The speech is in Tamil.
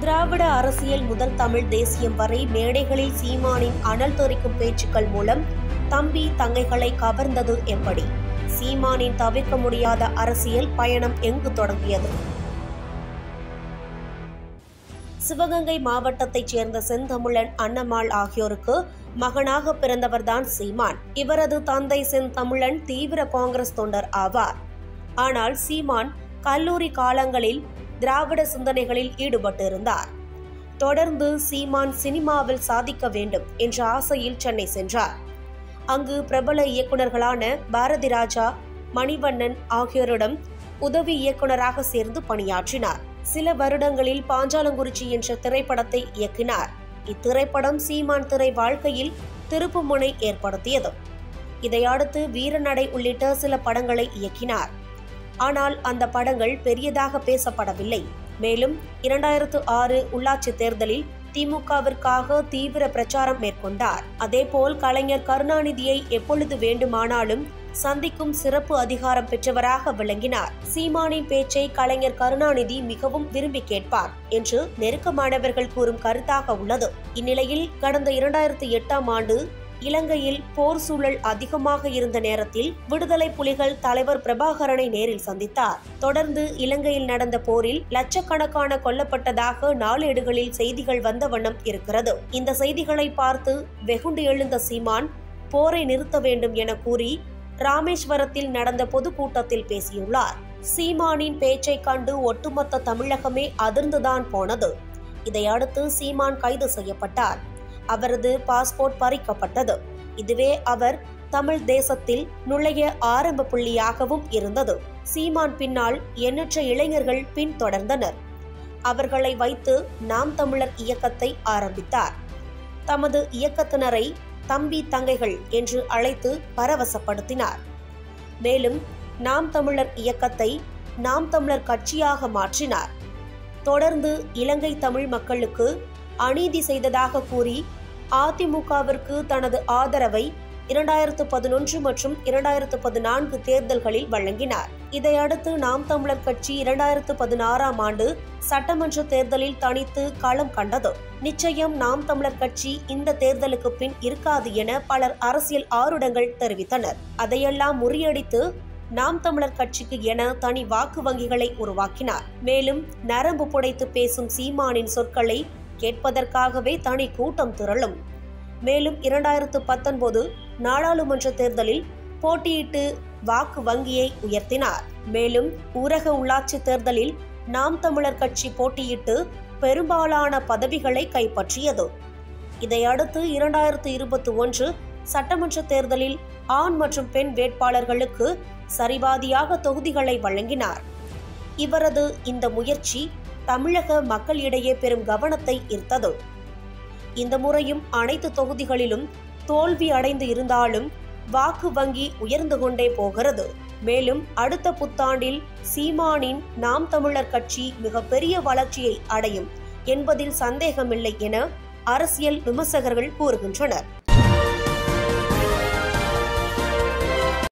திராவிட அரசியல் முதல் தமிழ் தேசியம் வரை மேடைகளில் சீமானின் அனல் தெறிக்கும் பேச்சுக்கள் மூலம் தம்பி தங்கைகளை கவர்ந்தது எப்படி? சீமானின் தவிர்க்க முடியாத அரசியல் பயணம் எங்கு தொடங்கியது? சிவகங்கை மாவட்டத்தைச் சேர்ந்த செந்தமிழன் அன்னம்மாள் ஆகியோருக்கு மகனாக பிறந்தவர்தான் சீமான். இவரது தந்தை செந்தமிழன் தீவிர காங்கிரஸ் தொண்டர் ஆவார். ஆனால் சீமான் கல்லூரி காலங்களில் திராவிட சிந்தனைகளில் ஈடுபட்டிருந்தார். தொடர்ந்து சீமான் சினிமாவில் சாதிக்க வேண்டும் என்ற ஆசையில் சென்னை சென்றார். அங்கு பிரபல இயக்குநர்களான பாரதி ராஜா, மணிவண்ணன் ஆகியோரிடம் உதவி இயக்குநராக சேர்ந்து பணியாற்றினார். சில வருடங்களில் பாஞ்சாலங்குறிச்சி என்ற திரைப்படத்தை இயக்கினார். இத்திரைப்படம் சீமான் திரை வாழ்க்கையில் திருப்புமுனை ஏற்படுத்தியது. இதையடுத்து வீரநடை உள்ளிட்ட சில படங்களை இயக்கினார். ஆனால் அந்த படங்கள் பெரியதாக பேசப்படவில்லை. மேலும் 2006 உள்ளாட்சி தேர்தலில் திமுகவிற்காக தீவிர பிரச்சாரம் மேற்கொண்டார். அதேபோல் கலைஞர் கருணாநிதியை எப்பொழுது வேண்டுமானாலும் சந்திக்கும் சிறப்பு அதிகாரம் பெற்றவராக விளங்கினார். சீமானின் பேச்சை கலைஞர் கருணாநிதி மிகவும் விரும்பி கேட்பார் என்று நெருக்கமானவர்கள் கூறும் கருத்தாக உள்ளது. இந்நிலையில் கடந்த 2008ஆம் ஆண்டு இலங்கையில் போர் சூழல் அதிகமாக இருந்த நேரத்தில் விடுதலை புலிகள் தலைவர் பிரபாகரனை நேரில் சந்தித்தார். தொடர்ந்து இலங்கையில் நடந்த போரில் லட்சக்கணக்கான கொல்லப்பட்டதாக நாளேடுகளில் செய்திகள் வந்த வண்ணம் இருக்கிறது. இந்த செய்திகளை பார்த்து வெகுண்டு எழுந்த சீமான் போரை நிறுத்த வேண்டும் என கூறி ராமேஸ்வரத்தில் நடந்த பொதுக்கூட்டத்தில் பேசியுள்ளார். சீமானின் பேச்சை கண்டு ஒட்டுமொத்த தமிழகமே அதிர்ந்துதான் போனது. இதையடுத்து சீமான் கைது செய்யப்பட்டார். அவரது பாஸ்போர்ட் பறிக்கப்பட்டது. இதுவே அவர் தமிழ் தேசத்தில் நுழைய ஆரம்ப புள்ளியாகவும் இருந்தது. சீமான் பின்னால் எண்ணற்ற இளைஞர்கள் பின்தொடர்ந்தனர். அவர்களை வைத்து நாம் தமிழர் இயக்கத்தை ஆரம்பித்தார். தமது இயக்கத்தினரை தம்பி தங்கைகள் என்று அழைத்து பரவசப்படுத்தினார். மேலும் நாம் தமிழர் இயக்கத்தை நாம் தமிழர் கட்சியாக மாற்றினார். தொடர்ந்து இலங்கை தமிழ் மக்களுக்கு அநீதி செய்ததாக கூறி அதிமுகவிற்கு தனது ஆதரவை 2011 மற்றும் 2014 தேர்தல்களில் வழங்கினார். இதையடுத்து நாம் தமிழர் கட்சி 2016ஆம் ஆண்டு சட்டமன்ற தேர்தலில் தனித்து களம் கண்டது. நிச்சயம் நாம் தமிழர் கட்சி இந்த தேர்தலுக்கு பின் இருக்காது என பலர் அரசியல் ஆருடங்கள் தெரிவித்தனர். அதையெல்லாம் முறியடித்து நாம் தமிழர் கட்சிக்கு என தனி வாக்கு வங்கிகளை உருவாக்கினார். மேலும் நரம்பு புடைத்து பேசும் சீமானின் சொற்களை கேட்பதற்காகவே தனி கூட்டம் திரளும். மேலும் 2019 நாடாளுமன்ற தேர்தலில் போட்டியிட்டு வாக்கு வங்கியை உயர்த்தினார். மேலும் ஊரக உள்ளாட்சி தேர்தலில் நாம் தமிழர் கட்சி போட்டியிட்டு பெரும்பாலான பதவிகளை கைப்பற்றியது. இதையடுத்து 2021 சட்டமன்ற தேர்தலில் ஆண் மற்றும் பெண் வேட்பாளர்களுக்கு சரிபாதியாக தொகுதிகளை வழங்கினார். இவரது இந்த முயற்சி தமிழக மக்களிடையே பெரும் கவனத்தை ஈர்த்தது. இந்த முறையும் அனைத்து தொகுதிகளிலும் தோல்வி அடைந்து இருந்தாலும் வாக்கு வங்கி உயர்ந்து கொண்டே போகிறது. மேலும் அடுத்த புத்தாண்டில் சீமானின் நாம் தமிழர் கட்சி மிகப்பெரிய வளர்ச்சியை அடையும் என்பதில் சந்தேகமில்லை என அரசியல் விமர்சகர்கள் கூறுகின்றனர்.